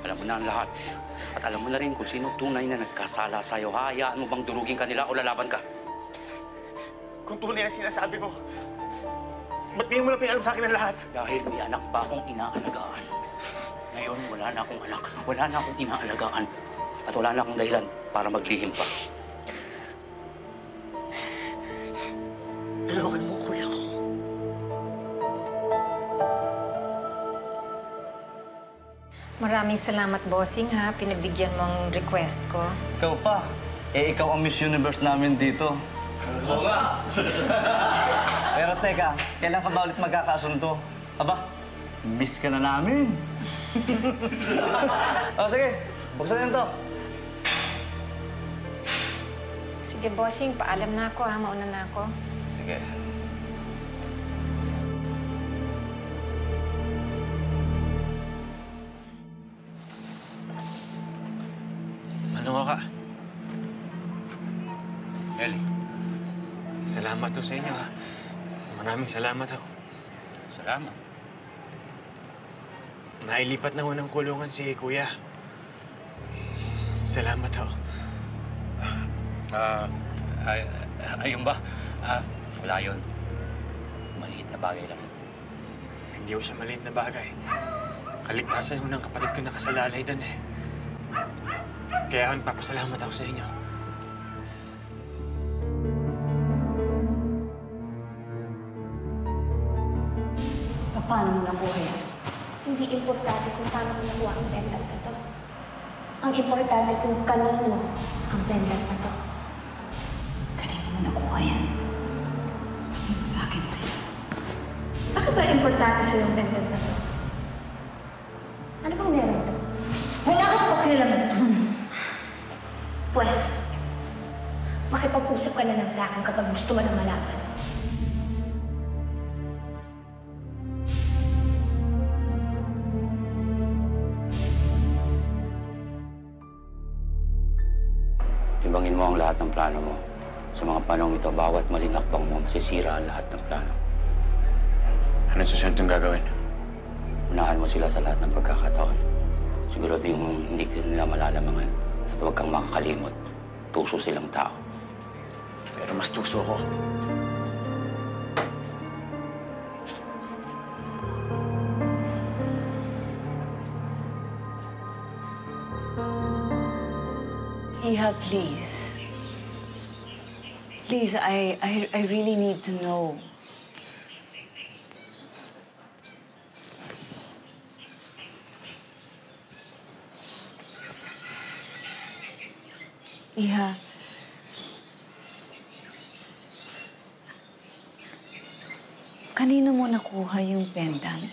Alam mo na ang lahat. At alam mo na rin kung sino tunay na nagkasala sa'yo. Hayaan mo bang durugin ka nila o lalaban ka? Kung tunay ang sinasabi ko, ba't ngayon mo na pinalam sa akin ang lahat? Dahil may anak pa akong inaalagaan. Ngayon, wala na akong anak. Wala na akong inaalagaan. At wala na akong dahilan para maglihim pa. Tulungan mo, kuya ko. Maraming salamat, bossing, ha. Pinagbigyan mo ang request ko. Ikaw pa. Ikaw ang Miss Universe namin dito. Oo nga! Pero teka, kailan ka ba ulit magkakasunto? Aba, miss ka na namin. O sige, buksan nyo to. Sige, bossing, paalam na ako, ha. Mauna na ako. Sige. Ano ka? Ellie. Salamat to sa inyo, ha. Maraming salamat, ha. Salamat. Nailipat na ho ng kulungan si Kuya. Salamat, ho. Ayun ba? Wala yun. Maliit na bagay lang. Hindi ho siya maliit na bagay. Kaligtasan ho ng kapatid ko nakasalalay doon, eh. Kaya papasalamat ako sa inyo. Paano mo nakuha yan? Hindi importante kung paano mo nakuha ang pendant na to. Ang importante kung kanino ang pendant na to. Kanino mo nakuha yan? Sabi mo sa akin sa'yo. Bakit ba importante sa'yo ang pendant na to? Ano bang meron to? Wala kang pakialam dun. Pwes, makipag-usap ka na lang sa akin kapag gusto mo na malaman. Timbangin mo ang lahat ng plano mo. Sa mga panahong ito, bawat maling hakbang mo, masisira ang lahat ng plano. Anong susunod yung gagawin? Unahan mo sila sa lahat ng pagkakataon. Sigurado yung hindi ka nila malalamangan. At huwag kang makakalimot. Tuso silang tao. Pero mas tuso ko. Iha, please. Please, I really need to know. Iha. Kanino mo nakuha yung pendant?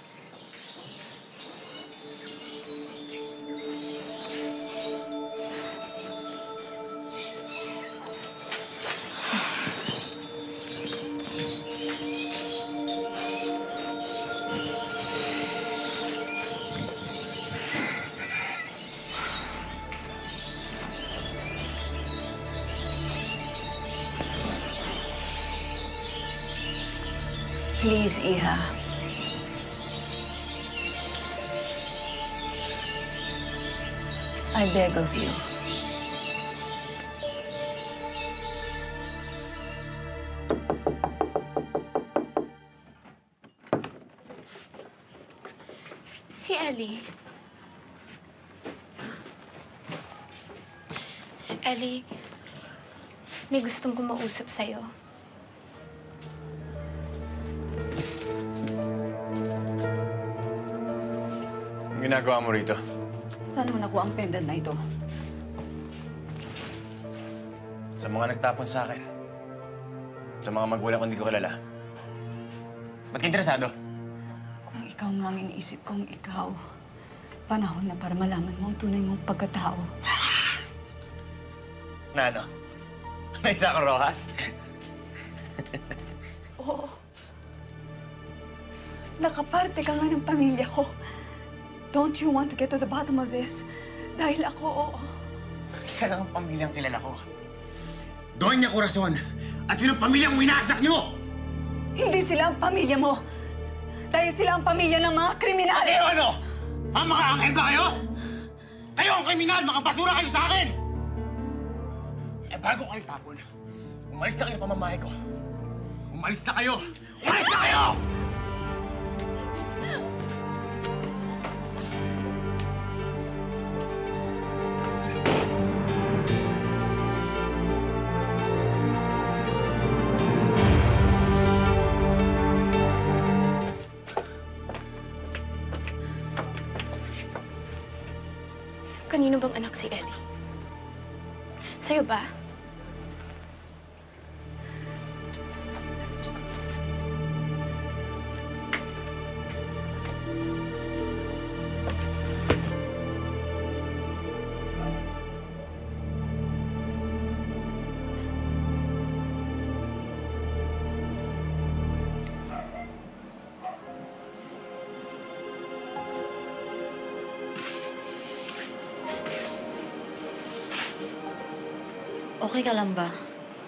Please, Iha. I beg of you. Si Ellie. Ellie, may gustong kumausap sa'yo. Ang ginagawa mo rito? Saan mo nakuha ang pendant na ito? Sa mga nagtapon sa akin. Sa mga magulang ko hindi ko kilala. Ba't ka interesado? Kung ikaw nga ang iniisip kong ikaw, panahon na para malaman mo ang tunay mong pagkatao. Na ano? Naisa kang Rojas? Oo. Nakaparte ka nga ng pamilya ko. Don't you want to get to the bottom of this? Dahil ako, oo. Isa lang ang pamilyang kilala ko. Doña Corazon! At yun ang pamilyang winagsak niyo! Hindi sila ang pamilya mo. Dahil sila ang pamilya ng mga kriminal. Ano? Mga anghel ba kayo? Kayo ang kriminal! Mga basura kayo sa akin! Eh, bago kayo tapon, umalis na kayo pamamahay ko. Umalis na kayo! Umalis na kayo! Kanino bang anak si Ellie? Sa'yo ba? Okay ka lang ba?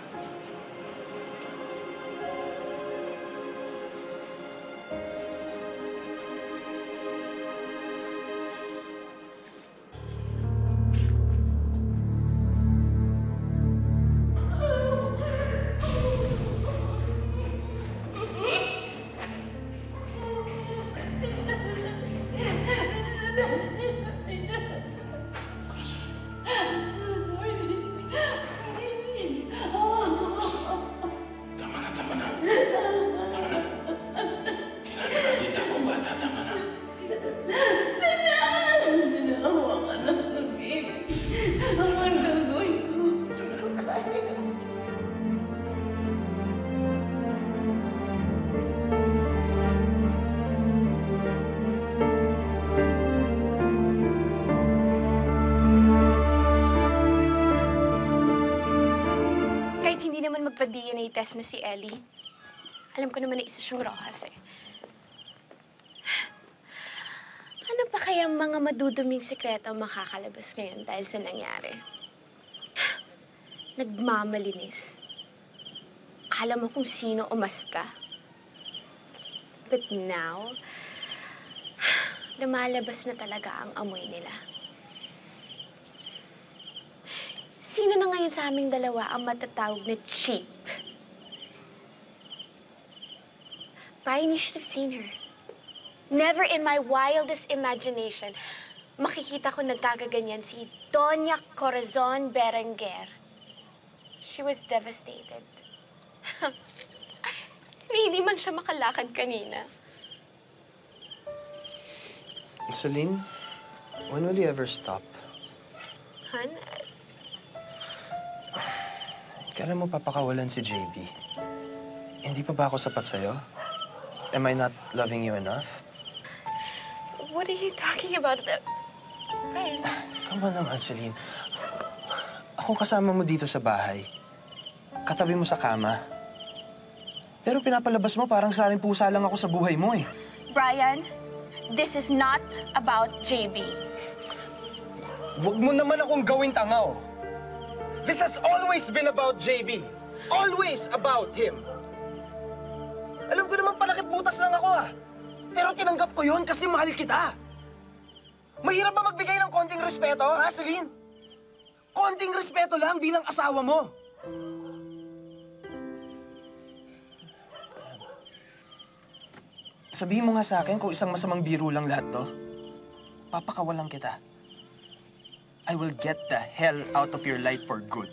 Tama na, tama na. Tama na. Kailangan natin takong bata, tama na. Tama na. Kahit hindi naman magpa-DNA test na si Ellie, alam ko naman na isa siyang rojas eh. Ano pa kaya mga maduduming sekreto ang makakalabas ngayon dahil sa nangyari? Nagmamalinis. Akala mo kung sino umasta. But now, lumalabas na talaga ang amoy nila. Sino na ngayon sa aming dalawa ang matatawag na cheap? Brian, you should have seen her. Never in my wildest imagination, makikita ko nagkagaganyan si Doña Corazon Berenguer. She was devastated. Hindi man siya makalakad kanina. Celine, when will you ever stop? Han, Kailan mo papakawalan si JB? Hindi pa ba ako sapat sa'yo? Am I not loving you enough? what are you talking about? Brian, Come on naman, Celine. Ako kasama mo dito sa bahay. Katabi mo sa kama. Pero pinapalabas mo parang saling pusa lang ako sa buhay mo eh. Brian, this is not about JB. Huwag mo naman akong gawing tanga, oh. This has always been about JB. Always about him. Alam ko naman palakip butas lang ako, ah. Pero tinanggap ko yun kasi mahal kita. Mahirap ba magbigay ng konting respeto, ha, Celine? Konting respeto lang bilang asawa mo. Sabihin mo nga sa akin kung isang masamang biro lang lahat to. Papakawalan kita. I will get the hell out of your life for good.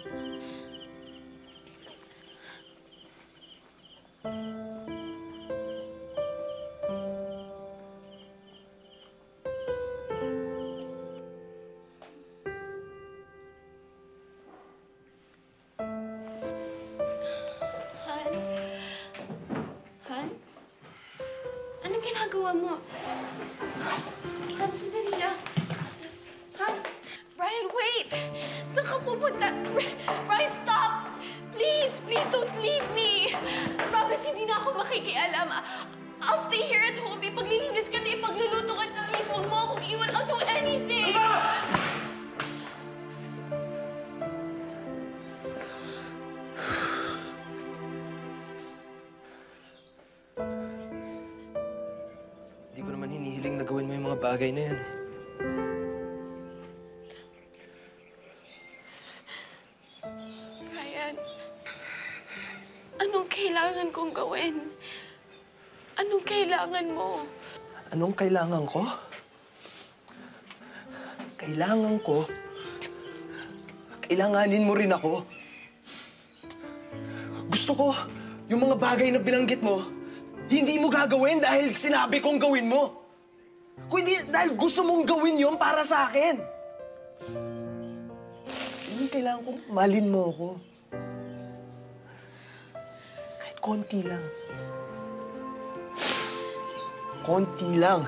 Han? Anong ginagawa mo? Han, sandali lang. Han? Brian, wait! Saan ka pupunta? Brian, stop! Please, please don't leave me! Promise, hindi na ako makikialam. I'll stay here at home. Ipaglilinis ka na, ipagluluto ka na. Please, huwag mo akong iwan. I'll do anything! Hindi ko naman hinihiling na gawin mo yung mga bagay na yun. Brian, anong kailangan kong gawin? Anong kailangan mo? Anong kailangan ko? Kailangan ko. Kailanganin mo rin ako. Gusto ko, yung mga bagay na binanggit mo, hindi mo gagawin dahil sinabi kong gawin mo. Kundi dahil gusto mong gawin yon para sa akin. Yung kailangan kong mahalin mo ako. Kahit konti lang. Konti lang.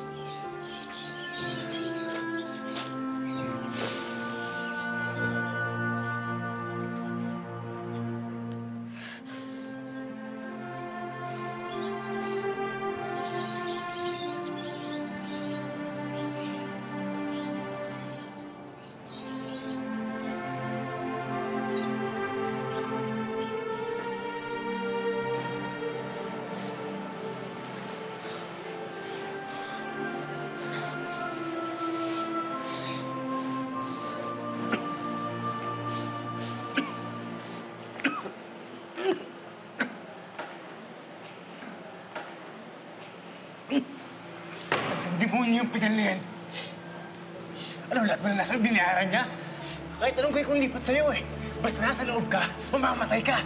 Demonyo yung pinal na yan. Ano, lahat mo na nasa loob, binayaran niya? Kahit anong gawin kong lipat sa'yo eh. Basta nasa loob ka, mamamatay ka.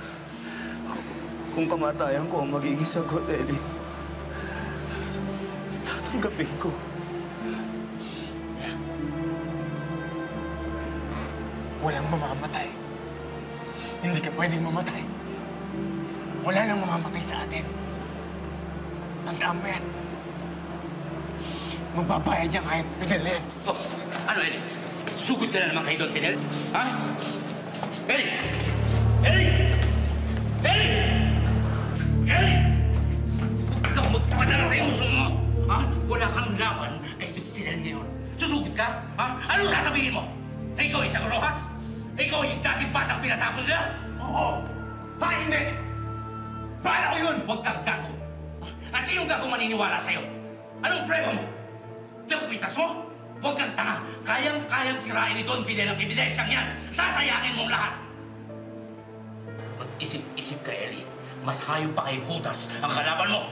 Kung kamatayan ko ang magiging sagot, Ellie, tatanggapin ko. Walang mamamatay. Hindi ka pwedeng mamatay. Wala nang mamamatay sa atin. Tandaan mo yan. Magbabayad niya kahit pinal na yan. Oh, ano, Eric? Sugod ka na naman kayo doon, Fidel? Ha? Eric! Eric! Eric! Eric! Huwag kang magpadala sa emosyon mo! Ha? Wala kang laban kay Fidel ngayon. Susugod ka? Ha? Anong sasabihin mo? Na ikaw ay isang rohas? Na ikaw ay yung dating batang pinatapon nila? Oo! Ha, hindi! Bahala ko yun! Huwag kang gago. At sinong gago maniniwala sa'yo? Anong prueba mo? Nakupitas mo? Huwag kang tanga. Kayang-kayang sirain ni Don Fidel ang ebidensyang yan. Sasayangin mong lahat. Mag-isip-isip ka, Ellie. Mas hayop pa kay Judas ang kalaban mo.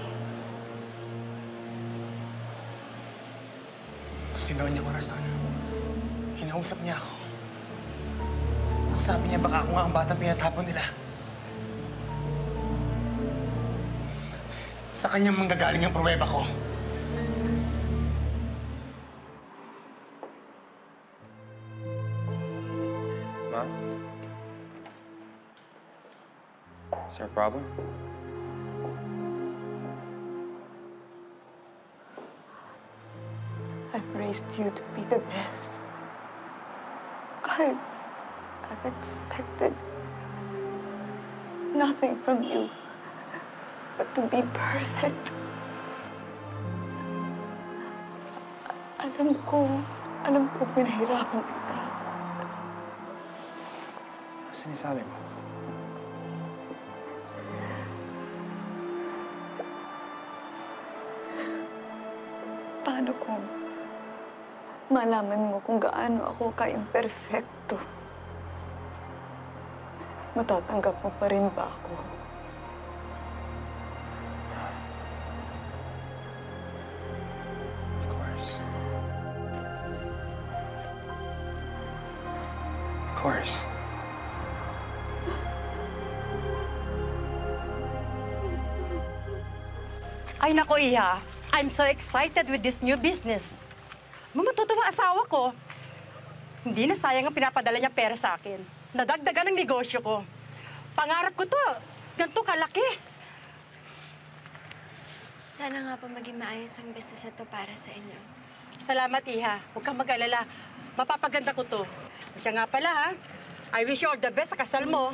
Sigaw niya Corazon. Hinausap niya ako. Ang sabi niya, baka ako nga ang batang pinatapon nila. Sa kanyang manggagaling ang pruweba ko. Ma? Is there a problem? I've raised you to be the best. I've expected nothing from you but to be perfect. Alam ko pinahirapan kita. Sinasabi mo? Paano kung malaman mo kung gaano ako ka-imperfecto? Matatanggap mo pa rin ba ako? Of course. Of course. Ay nako, Iha. I'm so excited with this new business. Matutuwa asawa ko. Hindi na sayang ang pinapadala niya pera sa akin. Nadagdagan ang negosyo ko. Pangarap ko to. Ganito kalaki. Sana nga po maging maayos ang business na to para sa inyo. Salamat, Iha. Huwag kang mag-alala. Mapapaganda ko to. Siya nga pala, ha? I wish you all the best sa kasal mo.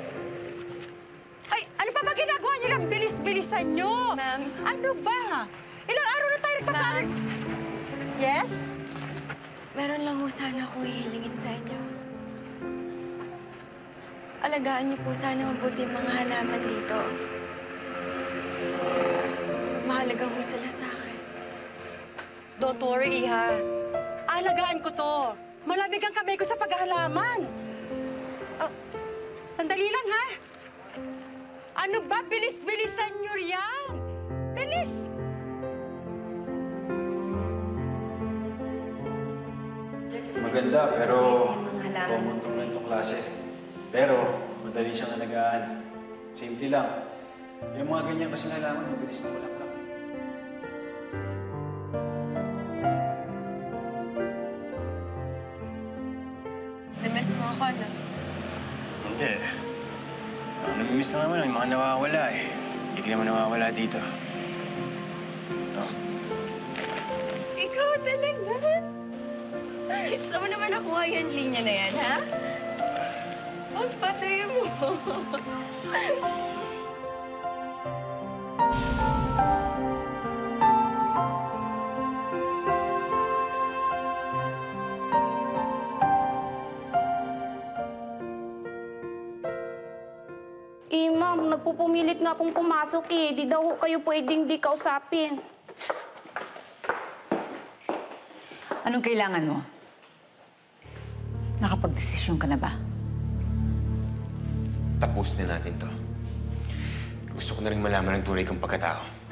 Ay, ano pa ba ginagawa niyo ng bilis-bilisan niyo? Ma'am. Ano ba? Ilang araw na tayo nagpapalag. Yes? Meron lang ho sana akong hihilingin sa inyo. Alagaan niyo po sana mabuti ang mga halaman dito. Mahalaga ho sila sa akin. Don't worry, Iha. Alagaan ko to. Malamig ang kamay ko sa paghahalaman. Sandali lang, ha? Ano ba? Bilis-bilisan nyo yan! Bilis! Maganda, pero Mga halaman. common to ganitong klase. Pero, madali siyang alagaan. Simple lang. Yung mga ganyan kasing halaman, mabilis na walang lang. Namiss mo ako, no? Hindi. Namimiss lang naman yung mga nawawala eh. Hindi ka naman nawawala dito. Ikaw talaga? Saan mo naman nakuha yung linya na yan, ha? Ang patay mo. Ma'am, nagpupumilit nga pong pumasok eh. Di daw kayo pwedeng di kausapin. Anong kailangan mo? Nakapag-desisyon ka na ba? Tapos na natin to. Gusto ko na rin malaman ang tunay kong pagkatao.